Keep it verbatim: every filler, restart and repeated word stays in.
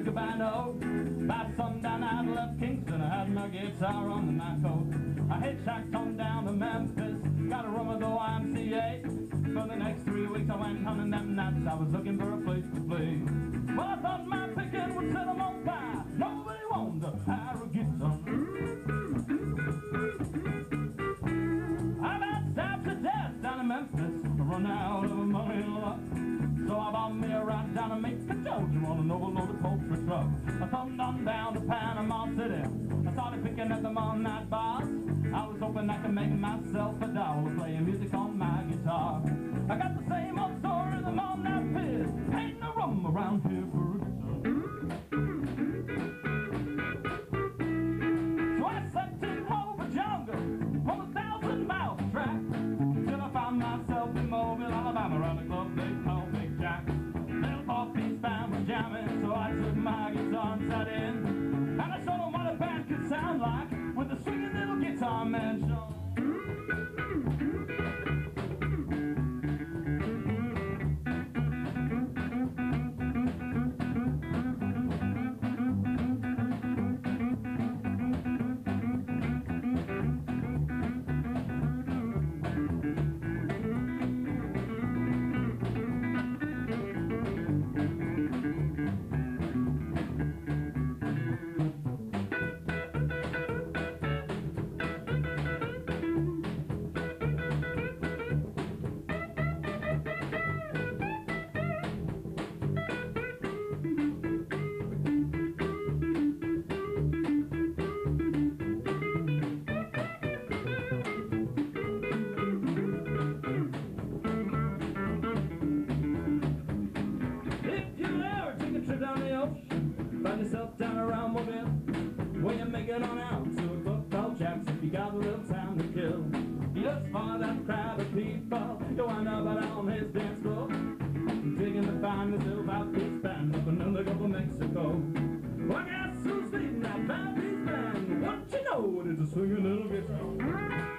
goodbye note. By sundown I left Kingston, I had my guitar on my coat. I hitchhiked on down to Memphis, got a room with the Y M C A. For the next three weeks I went hunting them nights, I was looking for a place to play. Well, I thought my picking would set them on fire, nobody wanted to hire a guitar. I about stabbed to death down in Memphis, I run out of money and luck. So I bought me a ride down to Macon, Georgia on an overloaded poultry truck. I thumbed on down to Panama City, I started picking at the all-night bars. I was hoping I could make myself a dollar playing music on my guitar. I got the same old story, the all-night piss, ain't no room around here for a guitar. So I sucked in over jungle on a thousand mile track till I found myself in Mobile, Alabama, around a club they call Big Jack. Little four-piece band was jamming, so I took my guitar and sat in, and I showed them what a band could sound like with a swinging little guitar man show. Find yourself down around Mobile, where you make it on out to a club called Jack's if you got a little time to kill. You just find that crowd of people, you wind up out on his dance floor, digging to find this little five-piece band up in the Gulf of Mexico. Well, guess who's leading that five-piece band? What you know, it's a swinging little guitar.